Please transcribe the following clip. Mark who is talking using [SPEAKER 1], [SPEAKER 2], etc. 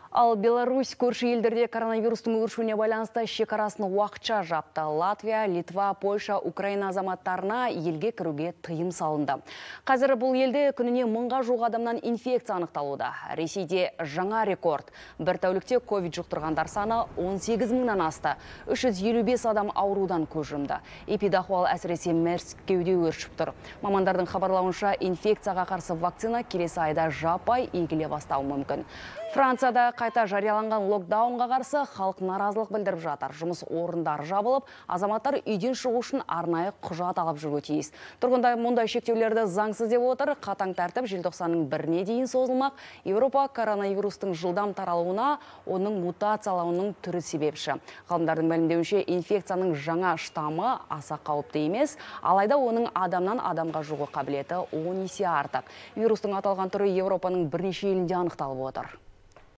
[SPEAKER 1] Ал Беларусь көрші елдерде коронавирустың өршуіне байланысты шекарасын уақытша жапты. Латвия, Литва, Польша, Украина азаматтарына елге кіруге тыйым салынды. Қазір бұл елде күніне 1000-ға жуық адамнан инфекция анықталуда. Ресейде жаңа рекорд. Бір тәулікте ковид жұқтырғандар саны 18 мыңнан асты. 355 адам аурудан көз жұмды. Эпидахуал әсіресе Мәскеуде өршіп тұр. Мамандардың хабарлауынша инфекцияға қарсы вакцина келесі айда жаппай егіле бастауы мүмкін. Францияда қайта жарияланған локдаунға қарсы халық наразылық білдіріп жатыр. Жұмыс орындары жабылып, азаматтар үйден шығу үшін арнайы құжат алып жүруі тиіс. Тұрғындар мұндай шектеулерді заңсыз деп отыр. Қатаң тәртіп желтоқсанның 1-не дейін созылмақ. Еуропа коронавирустың жылдам таралуына оның мутациялауының түрі себепші. Ғалымдардың мәлімдеуінше инфекцияның жаңа штаммы аса қауіпті емес, алайда оның адамнан адамға жұғу қабілеті 10 есе артық. Вирустың аталған түрі Еуропаның бірнеше елінде анықталып отыр.